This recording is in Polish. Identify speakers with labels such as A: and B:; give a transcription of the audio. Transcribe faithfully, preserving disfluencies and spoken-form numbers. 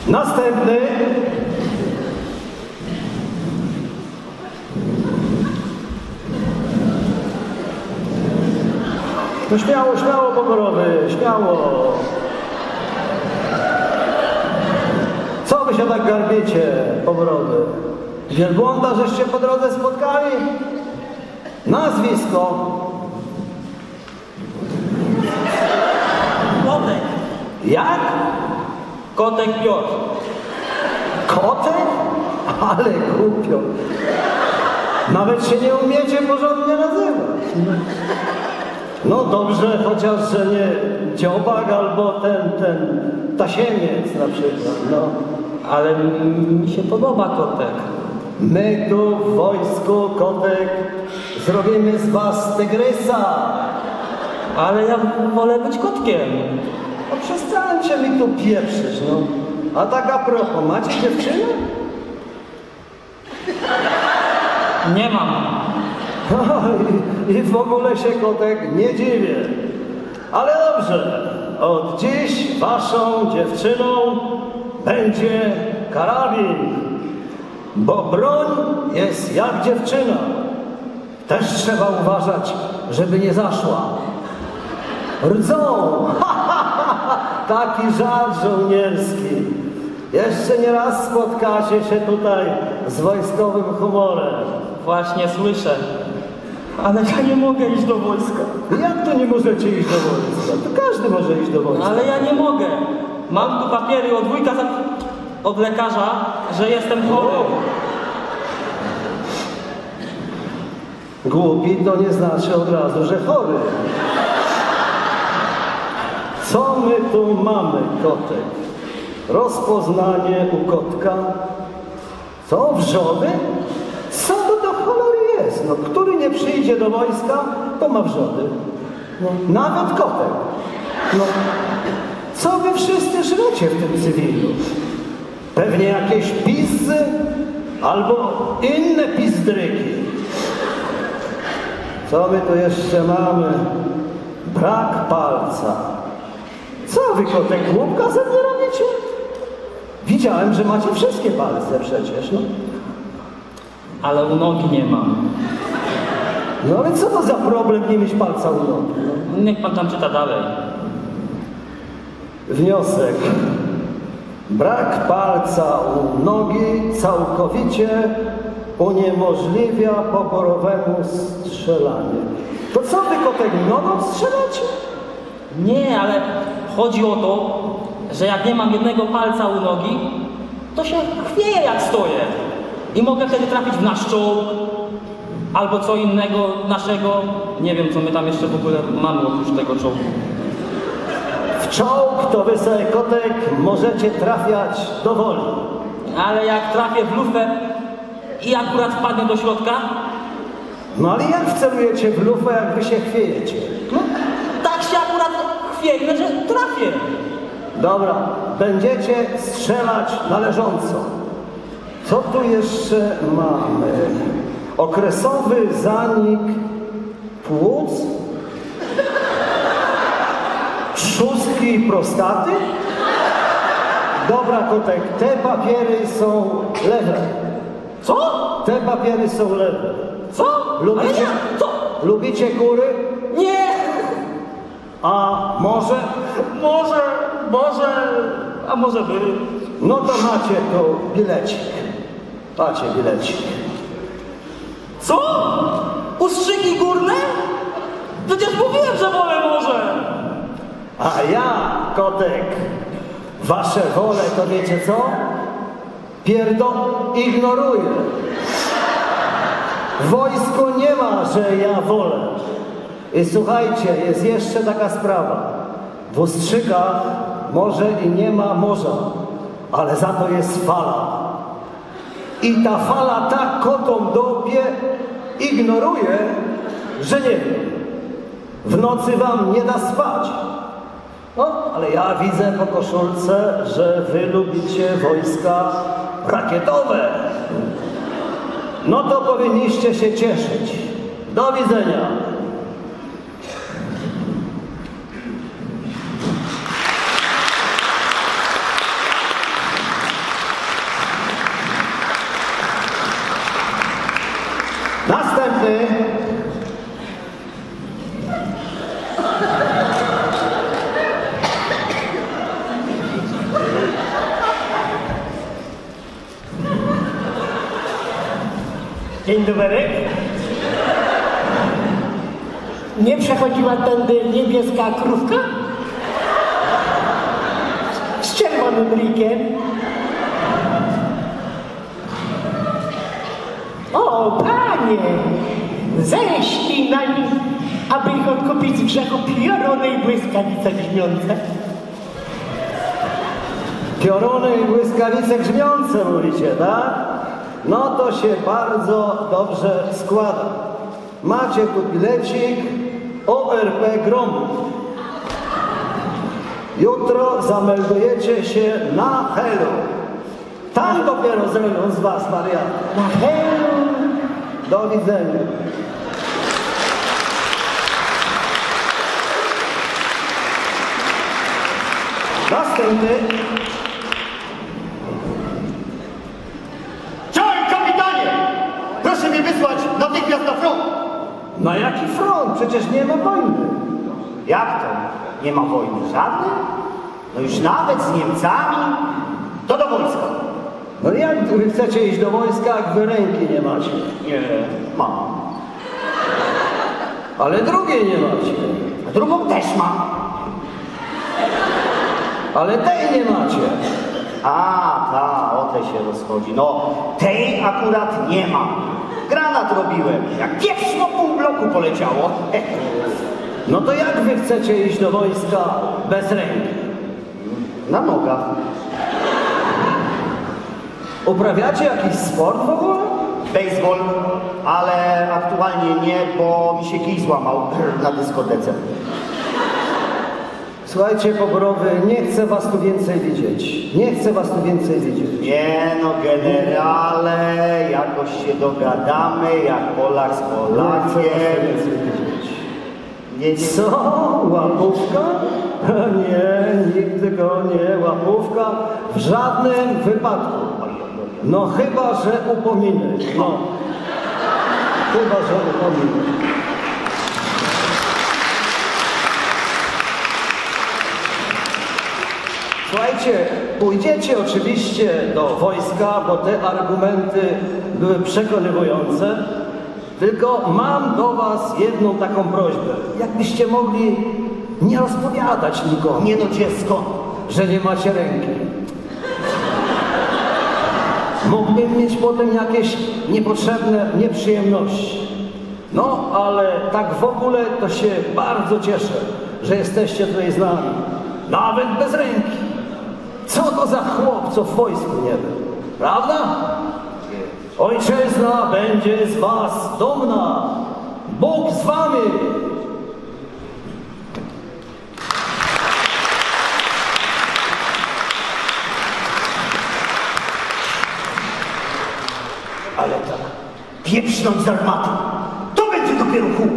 A: Następny. No śmiało, śmiało, poborowy, śmiało. Co wy się tak garbicie, poborowy? Wielbłąda żeście po drodze spotkali? Nazwisko.
B: Kotek.
A: Jak?
B: Kotek Piotr.
A: Kotek? Ale głupio. Nawet się nie umiecie porządnie nazywać. No dobrze, chociaż, że nie dziobak albo ten, ten tasiemiec na przykład, no.
B: Ale mi się podoba kotek.
A: My tu w wojsku, Kotek, zrobimy z was tygrysa.
B: Ale ja wolę być kotkiem.
A: No przestańcie mi tu pieprzyć, no. A tak a propos, macie dziewczynę?
B: Nie mam.
A: I, I w ogóle się, Kotek, nie dziwię. Ale dobrze, od dziś waszą dziewczyną będzie karabin. Bo broń jest jak dziewczyna. Też trzeba uważać, żeby nie zaszła. Rdzą! Taki żart żołnierski. Jeszcze nie raz spotkacie się tutaj z wojskowym humorem.
B: Właśnie słyszę. Ale ja nie mogę iść do wojska.
A: Jak to nie możecie iść do wojska? To każdy może iść do wojska.
B: Ale ja nie mogę. Mam tu papiery od wujka, za... od lekarza, że jestem chory.
A: Głupi to nie znaczy od razu, że chory. Co my tu mamy, Kotek? Rozpoznanie u kotka? Co, wrzody? Co to do cholery jest? No, który nie przyjdzie do wojska, to ma wrzody. No, nawet Kotek. No, co wy wszyscy żrecie w tym cywilu? Pewnie jakieś pizzy albo inne pizdryki. Co my tu jeszcze mamy? Brak palca. Co wy, Kotek, głupka ze mnie robicie? Widziałem, że macie wszystkie palce przecież, no.
B: Ale u nogi nie mam.
A: No ale co to za problem nie mieć palca u nogi? No?
B: Niech pan tam czyta dalej.
A: Wniosek. Brak palca u nogi całkowicie uniemożliwia poborowemu strzelanie. To co wy, Kotek, nogą strzelacie?
B: Nie, ale chodzi o to, że jak nie mam jednego palca u nogi, to się chwieję jak stoję. I mogę wtedy trafić w nasz czołg, albo co innego naszego. Nie wiem, co my tam jeszcze w ogóle mamy oprócz tego czołgu.
A: W czołg to wy sobie, Kotek, możecie trafiać do woli.
B: Ale jak trafię w lufę i akurat wpadnę do środka?
A: No ale jak wcelujecie w lufę, jak wy się chwiejecie?
B: No, tak się akurat chwieję, że trafię.
A: Dobra, będziecie strzelać należąco. Co tu jeszcze mamy? Okresowy zanik płuc? Trzustki i prostaty? Dobra, Kotek, te papiery są lewe.
B: Co?
A: Te papiery są lewe.
B: Co?
A: Lubicie,
B: Ale ja, co?
A: lubicie góry?
B: Nie!
A: A może?
B: Może, może, a może by.
A: No to macie tu bilecik. Macie bilecik.
B: Co? Ustrzyki górne? Przecież mówiłem, że wolę morze.
A: A ja, Kotek, wasze wole to wiecie co? Pierdo ignoruję. W wojsku nie ma, że ja wolę. I słuchajcie, jest jeszcze taka sprawa. W Ustrzykach może i nie ma morza, ale za to jest fala. I ta fala tak kotom dopie, ignoruje, że nie wiem. W nocy wam nie da spać. No, ale ja widzę po koszulce, że wy lubicie wojska rakietowe. No to powinniście się cieszyć. Do widzenia.
C: Dzień dobry. Nie przechodziła tędy niebieska krówka? Z czerwonym rykiem. O, panie! Ześlij na nich, aby ich odkupić z grzechu pioruny i błyskawice grzmiące.
A: Pioruny i błyskawice grzmiące mówicie, tak? No to się bardzo dobrze składa. Macie tu bilecik O R P Gromu. Jutro zameldujecie się na Helu. Tam dopiero zrobią z was wariaty.
C: Na helu!
A: Do widzenia. Następny.
D: Czołem, kapitanie! Proszę mnie wysłać natychmiast na front!
A: Na jaki front? Przecież nie ma wojny.
D: Jak to? Nie ma wojny żadnej? No już nawet z Niemcami? To do wojska.
A: No jak wy chcecie iść do wojska, jak wy ręki nie macie?
D: Nie, mam.
A: Ale drugiej nie macie.
D: A drugą też mam.
A: Ale tej nie macie.
D: A, ta, o te się rozchodzi. No, tej akurat nie mam. Granat robiłem. Jak pieprz po pół bloku poleciało.
A: No to jak wy chcecie iść do wojska bez ręki?
D: Na nogach.
A: Uprawiacie jakiś sport w ogóle?
D: Baseball, ale aktualnie nie, bo mi się kij złamał na dyskotece.
A: Słuchajcie, poborowy, nie chcę was tu więcej widzieć. Nie chcę was tu więcej widzieć.
D: Nie no, generale, jakoś się dogadamy, jak Polak z
A: Nie chcę was tu
D: Polakiem.
A: więcej widzieć.
D: Nie, nie,
A: Co? Łapówka? Nie, nigdy go nie. Łapówka w żadnym wypadku. No chyba, że upominy. No. Chyba, że upominy. Słuchajcie, pójdziecie oczywiście do wojska, bo te argumenty były przekonywujące. Tylko mam do was jedną taką prośbę. Jakbyście mogli nie rozpowiadać nikomu,
D: nie no, dziecko.
A: że nie macie ręki. Mógłbym mieć potem jakieś niepotrzebne nieprzyjemności. No, ale tak w ogóle to się bardzo cieszę, że jesteście tutaj z nami. Nawet bez ręki. Co to za chłop, co w wojsku nie był? Prawda? Ojczyzna będzie z was dumna. Bóg z wami.
D: Ale tak, pieprznąć z armaty, to będzie dopiero chłop.